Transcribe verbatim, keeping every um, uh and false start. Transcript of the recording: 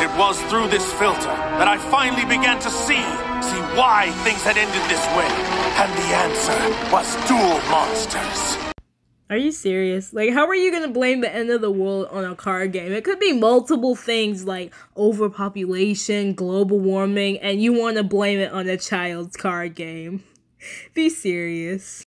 It was through this filter that I finally began to see, see why things had ended this way. And the answer was dual monsters. Are you serious? Like, how are you gonna blame the end of the world on a card game? It could be multiple things like overpopulation, global warming, and you want to blame it on a child's card game. Be serious.